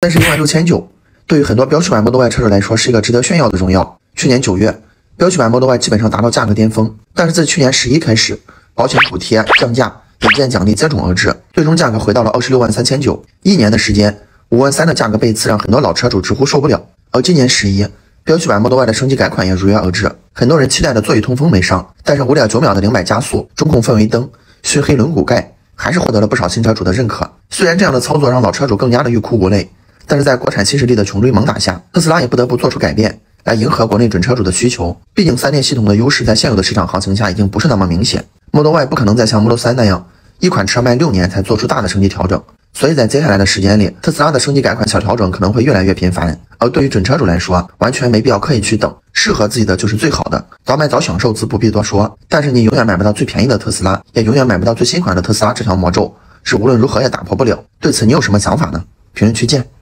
但是16900对于很多标趣版 Model Y 车主来说是一个值得炫耀的荣耀。去年9月，标趣版 Model Y 基本上达到价格巅峰，但是自去年11开始，保险补贴、降价、引荐奖励接踵而至，最终价格回到了263900，一年的时间，53000的价格背刺让很多老车主直呼受不了。而今年11，标趣版 Model Y 的升级改款也如约而至，很多人期待的座椅通风没上，但是5.9秒的0-100加速、中控氛围灯、熏黑轮毂盖，还是获得了不少新车主的认可。虽然这样的操作让老车主更加的欲哭无泪，但是在国产新势力的穷追猛打下，特斯拉也不得不做出改变，来迎合国内准车主的需求。毕竟3电系统的优势在现有的市场行情下已经不是那么明显 ，Model Y 不可能再像 Model 3那样，一款车卖6年才做出大的升级调整。所以在接下来的时间里，特斯拉的升级改款小调整可能会越来越频繁。而对于准车主来说，完全没必要刻意去等，适合自己的就是最好的，早买早享受自不必多说。但是你永远买不到最便宜的特斯拉，也永远买不到最新款的特斯拉，这条魔咒是无论如何也打破不了。对此你有什么想法呢？评论区见。